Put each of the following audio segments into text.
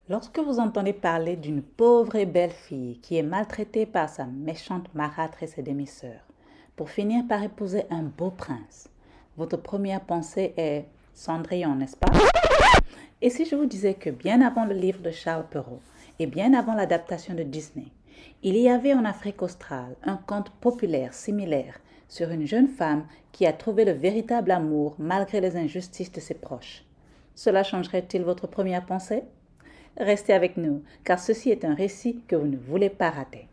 Lorsque vous entendez parler d'une pauvre et belle fille qui est maltraitée par sa méchante marâtresse et demi-sœur, pour finir par épouser un beau prince, votre première pensée est Cendrillon, n'est-ce pas? Et si je vous disais que bien avant le livre de Charles Perrault et bien avant l'adaptation de Disney, il y avait en Afrique australe un conte populaire similaire sur une jeune femme qui a trouvé le véritable amour malgré les injustices de ses proches. Cela changerait-il votre première pensée? Restez avec nous, car ceci est un récit que vous ne voulez pas rater.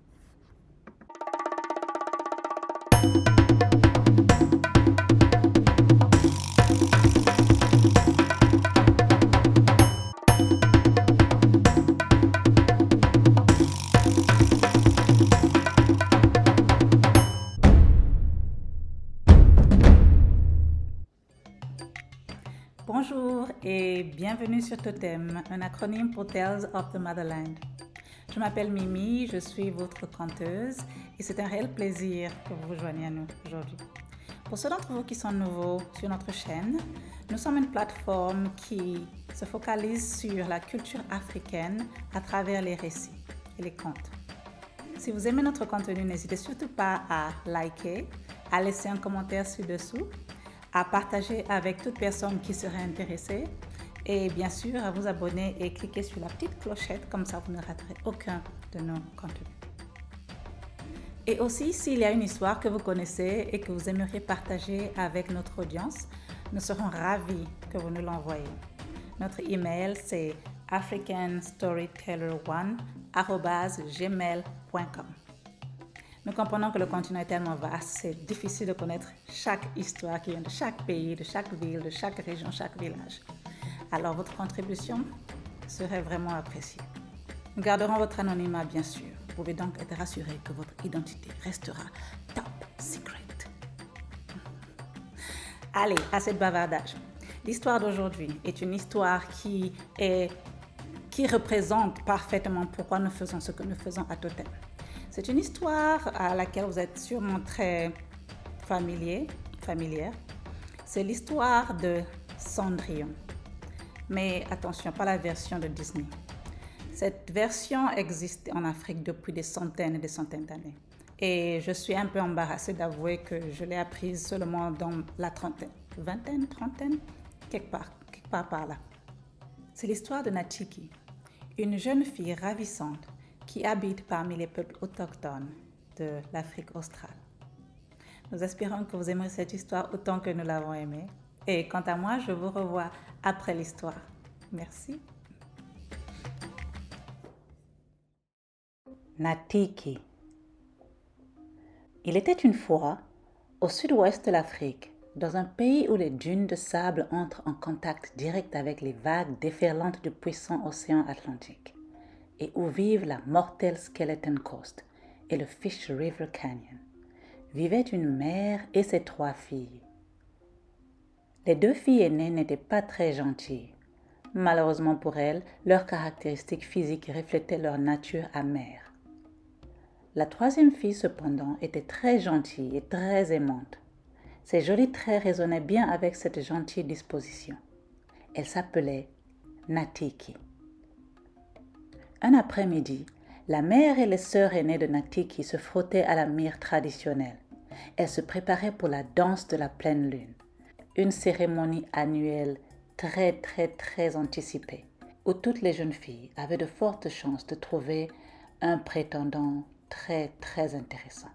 Bonjour et bienvenue sur Totem, un acronyme pour Tales of the Motherland. Je m'appelle Mimi, je suis votre conteuse et c'est un réel plaisir que vous vous joigniez à nous aujourd'hui. Pour ceux d'entre vous qui sont nouveaux sur notre chaîne, nous sommes une plateforme qui se focalise sur la culture africaine à travers les récits et les contes. Si vous aimez notre contenu, n'hésitez surtout pas à liker, à laisser un commentaire ci-dessous, à partager avec toute personne qui serait intéressée et bien sûr à vous abonner et cliquer sur la petite clochette, comme ça vous ne raterez aucun de nos contenus. Et aussi, s'il y a une histoire que vous connaissez et que vous aimeriez partager avec notre audience, nous serons ravis que vous nous l'envoyiez. Notre email c'est africanstoryteller1@gmail.com. Nous comprenons que le continent est tellement vaste, c'est difficile de connaître chaque histoire qui vient de chaque pays, de chaque ville, de chaque région, chaque village. Alors votre contribution serait vraiment appréciée. Nous garderons votre anonymat bien sûr. Vous pouvez donc être rassuré que votre identité restera top secret. Allez, assez de bavardage. L'histoire d'aujourd'hui est une histoire qui représente parfaitement pourquoi nous faisons ce que nous faisons à Totem. C'est une histoire à laquelle vous êtes sûrement très familière. C'est l'histoire de Cendrillon. Mais attention, pas la version de Disney. Cette version existe en Afrique depuis des centaines et des centaines d'années. Et je suis un peu embarrassée d'avouer que je l'ai apprise seulement dans la trentaine, vingtaine, trentaine, quelque part par là. C'est l'histoire de Natiki, une jeune fille ravissante qui habite parmi les peuples autochtones de l'Afrique australe. Nous espérons que vous aimerez cette histoire autant que nous l'avons aimée. Et quant à moi, je vous revois après l'histoire. Merci. Natiki. Il était une fois, au sud-ouest de l'Afrique, dans un pays où les dunes de sable entrent en contact direct avec les vagues déferlantes du puissant océan Atlantique, et où vivent la mortelle Skeleton Coast et le Fish River Canyon, vivait une mère et ses 3 filles. Les 2 filles aînées n'étaient pas très gentilles. Malheureusement pour elles, leurs caractéristiques physiques reflétaient leur nature amère. La 3e fille, cependant, était très gentille et très aimante. Ses jolis traits résonnaient bien avec cette gentille disposition. Elle s'appelait Natiki. Un après-midi, la mère et les sœurs aînées de Natiki se frottaient à la myrrhe traditionnelle. Elles se préparaient pour la danse de la pleine lune, une cérémonie annuelle très anticipée, où toutes les jeunes filles avaient de fortes chances de trouver un prétendant très intéressant.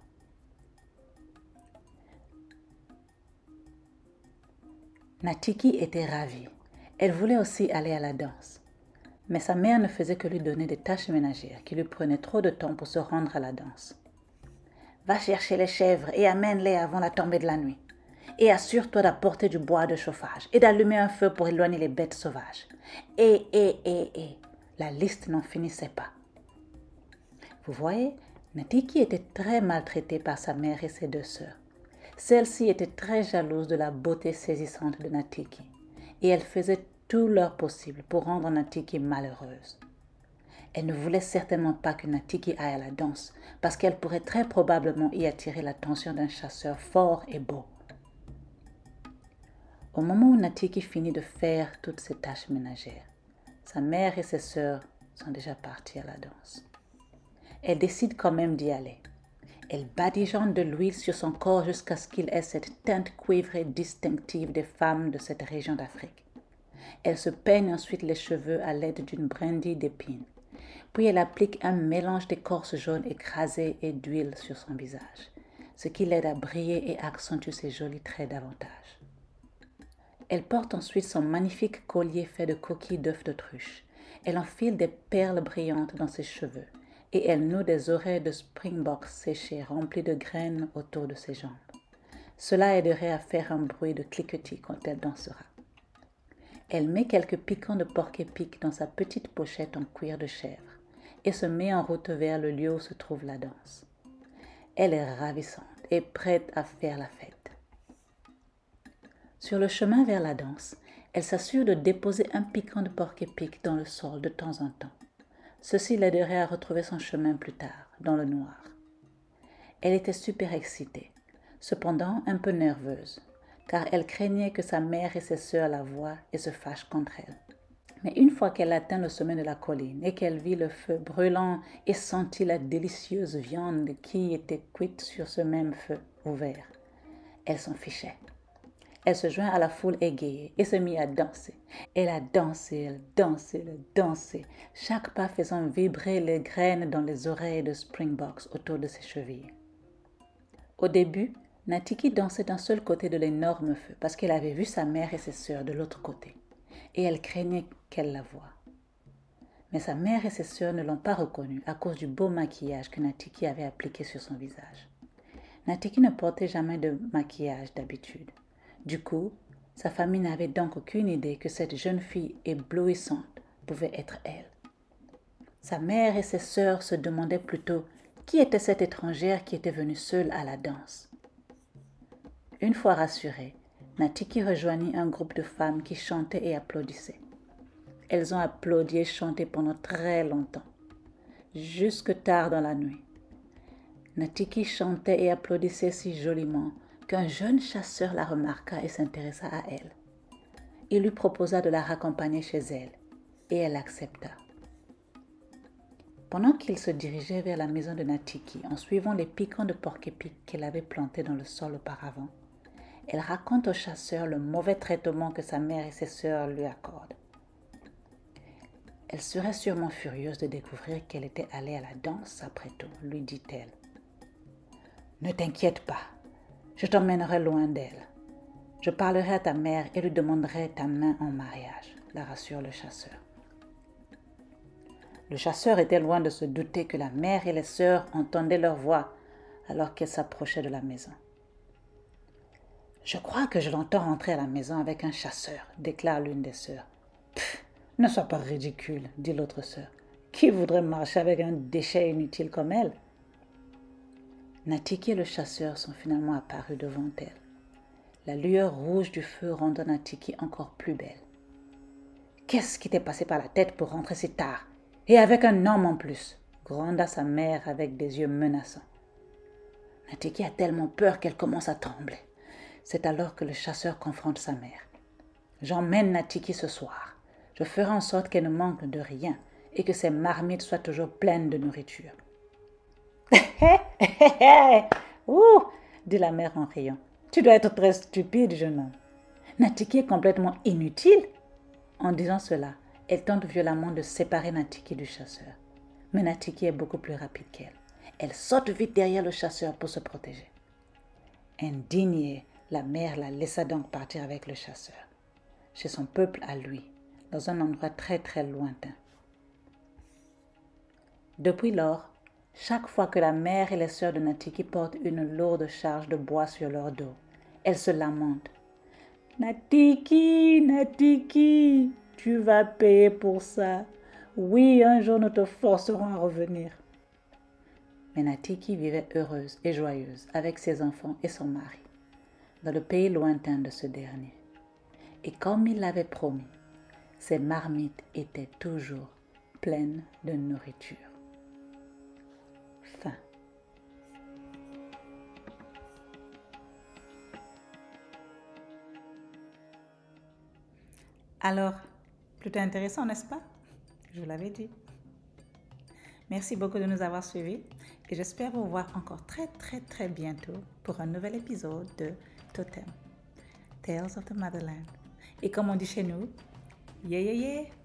Natiki était ravie. Elle voulait aussi aller à la danse. Mais sa mère ne faisait que lui donner des tâches ménagères qui lui prenaient trop de temps pour se rendre à la danse. Va chercher les chèvres et amène-les avant la tombée de la nuit. Et assure-toi d'apporter du bois de chauffage et d'allumer un feu pour éloigner les bêtes sauvages. Et. La liste n'en finissait pas. Vous voyez, Natiki était très maltraitée par sa mère et ses 2 sœurs. Celle-ci était très jalouse de la beauté saisissante de Natiki et elle faisait tout leur possible pour rendre Natiki malheureuse. Elle ne voulait certainement pas que Natiki aille à la danse parce qu'elle pourrait très probablement y attirer l'attention d'un chasseur fort et beau. Au moment où Natiki finit de faire toutes ses tâches ménagères, Sa mère et ses sœurs sont déjà parties à la danse. Elle décide quand même d'y aller. Elle badigeonne de l'huile sur son corps jusqu'à ce qu'il ait cette teinte cuivrée distinctive des femmes de cette région d'Afrique. Elle se peigne ensuite les cheveux à l'aide d'une brindille d'épines. Puis elle applique un mélange d'écorce jaune écrasée et d'huile sur son visage, ce qui l'aide à briller et accentue ses jolis traits davantage. Elle porte ensuite son magnifique collier fait de coquilles d'œufs d'autruche. Elle enfile des perles brillantes dans ses cheveux et elle noue des oreilles de springbok séchées remplies de graines autour de ses jambes. Cela aiderait à faire un bruit de cliquetis quand elle dansera. Elle met quelques piquants de porc-épic dans sa petite pochette en cuir de chèvre et se met en route vers le lieu où se trouve la danse. Elle est ravissante et prête à faire la fête. Sur le chemin vers la danse, elle s'assure de déposer un piquant de porc-épic dans le sol de temps en temps. Ceci l'aiderait à retrouver son chemin plus tard, dans le noir. Elle était super excitée, cependant un peu nerveuse, car elle craignait que sa mère et ses sœurs la voient et se fâchent contre elle. Mais une fois qu'elle atteint le sommet de la colline et qu'elle vit le feu brûlant et sentit la délicieuse viande qui était cuite sur ce même feu ouvert, elle s'en fichait. Elle se joint à la foule égayée et se mit à danser. Elle a dansé, elle dansait, elle dansait, chaque pas faisant vibrer les graines dans les oreilles de Springboks autour de ses chevilles. Au début, Natiki dansait d'un seul côté de l'énorme feu parce qu'elle avait vu sa mère et ses sœurs de l'autre côté, et elle craignait qu'elle la voie. Mais sa mère et ses sœurs ne l'ont pas reconnue à cause du beau maquillage que Natiki avait appliqué sur son visage. Natiki ne portait jamais de maquillage d'habitude. Du coup, sa famille n'avait donc aucune idée que cette jeune fille éblouissante pouvait être elle. Sa mère et ses sœurs se demandaient plutôt qui était cette étrangère qui était venue seule à la danse. Une fois rassurée, Natiki rejoignit un groupe de femmes qui chantaient et applaudissaient. Elles ont applaudi et chanté pendant très longtemps, jusque tard dans la nuit. Natiki chantait et applaudissait si joliment qu'un jeune chasseur la remarqua et s'intéressa à elle. Il lui proposa de la raccompagner chez elle, et elle accepta. Pendant qu'il se dirigeait vers la maison de Natiki en suivant les piquants de porc-épic qu'elle avait plantés dans le sol auparavant, elle raconte au chasseur le mauvais traitement que sa mère et ses sœurs lui accordent. Elle serait sûrement furieuse de découvrir qu'elle était allée à la danse après tout, lui dit-elle. Ne t'inquiète pas, je t'emmènerai loin d'elle. Je parlerai à ta mère et lui demanderai ta main en mariage, la rassure le chasseur. Le chasseur était loin de se douter que la mère et les sœurs entendaient leur voix alors qu'elles s'approchaient de la maison. Je crois que je l'entends rentrer à la maison avec un chasseur, déclare l'une des sœurs. Pff, ne sois pas ridicule, dit l'autre sœur. Qui voudrait marcher avec un déchet inutile comme elle? Natiki et le chasseur sont finalement apparus devant elle. La lueur rouge du feu rendant Natiki encore plus belle. Qu'est-ce qui t'est passé par la tête pour rentrer si tard? Et avec un homme en plus, gronda sa mère avec des yeux menaçants. Natiki a tellement peur qu'elle commence à trembler. C'est alors que le chasseur confronte sa mère. J'emmène Natiki ce soir. Je ferai en sorte qu'elle ne manque de rien et que ses marmites soient toujours pleines de nourriture. Ouh, dit la mère en riant. Tu dois être très stupide, jeune homme. Natiki est complètement inutile. En disant cela, elle tente violemment de séparer Natiki du chasseur. Mais Natiki est beaucoup plus rapide qu'elle. Elle saute vite derrière le chasseur pour se protéger. Indignée, la mère la laissa donc partir avec le chasseur, chez son peuple à lui, dans un endroit très très lointain. Depuis lors, chaque fois que la mère et les sœurs de Natiki portent une lourde charge de bois sur leur dos, elles se lamentent. « Natiki, Natiki, tu vas payer pour ça. Oui, un jour nous te forcerons à revenir. » Mais Natiki vivait heureuse et joyeuse avec ses enfants et son mari, dans le pays lointain de ce dernier. Et comme il l'avait promis, ses marmites étaient toujours pleines de nourriture. Fin. Alors, plutôt intéressant, n'est-ce pas? Je vous l'avais dit. Merci beaucoup de nous avoir suivis et j'espère vous voir encore très bientôt pour un nouvel épisode de Totem, Tales of the Motherland. Et comme on dit chez nous, yeah yeah yeah!